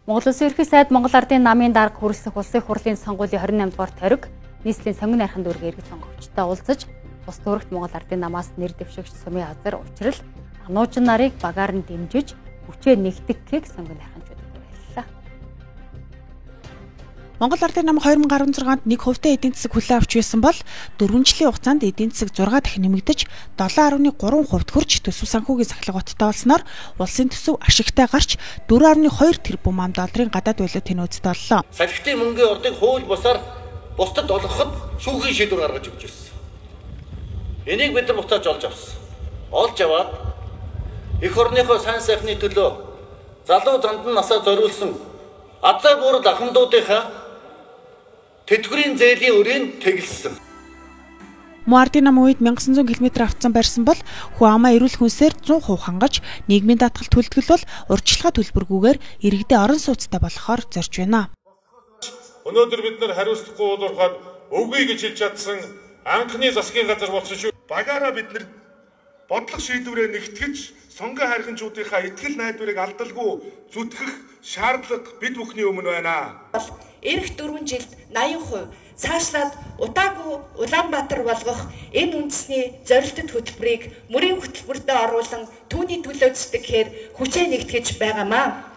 Монгол Улсын ерөнхий сайд Монгол Ардын намын дарга хүрэлцэх улсын хурлын сонгуулийн 28 дугаар тойрог нийслэлийн сонгон найрхан дүүргийн иргэд сонгогчтой уулзаж бус дүүрэгт Монгол Ардын намаас нэр дэвшигч сумын газар учрал ануужин нарыг багаар нь дэмжиж хүчээ нэгтгэхийг сонгон найрханчуудад уриаллаа. Монгол Ардын нам 2016-нд нэг хувьтай эдийн засаг хүлээн авч байсан бол 4 жилийн хугацаанд эдийн засаг 6 дахин нэмэгдэж 7.3% хүрч төсөв санхүүгийн сахилгуудтай болсноор улсын төсөв ашигтай гарч 4.2 тэрбум долларын гадаад валют тэнцвэртэй боллоо. Салхитын мөнгөний ордыг хууль бусаар бусдад олгоход шүүхийн шийдвэр гаргаж өгч ирсэн. Энийг бид нар буцааж олж авсан. Олж аваад эх орныхоо сайн сайхны төлөө залуу зандан насаа зориулсан азаа бүрд ахмадуудынхаа тэтгэврийн зээлийн өрөөнд тэглэсэн. Ардын нам үед 1900 км автсан барьсан бол хүү амаа эрүүл хүнсээр 100% хангаж нийгмийн даатгал төлтгөл бол урьдчилгаа төлбөргүйгээр иргэдээ орон сууцтай болохоор зорж байна. Өнөөдөр бид нар хариуцлагагүй уулуурхаад өвгий гэж хэлж чадсан анхны засгийн газар болсон шүү. Багаараа бид нар бодлого шийдвэрээ нэгтгэж сонгон хайрханчуудынхаа итгэл найдварыг алдалгүй зүтгэх шаардлага бид бүхний өмнө байна. Ирэх 4 жилд 80% цаашлаад удаагүй Улаанбаатар болгох энэ үндэсний зорилттой хөтөлбөрийг мөрийн хөтөлбөртөө оруулан түүний төлөө зүтгэхээр хүчээ нэгтгэж байгаамаа.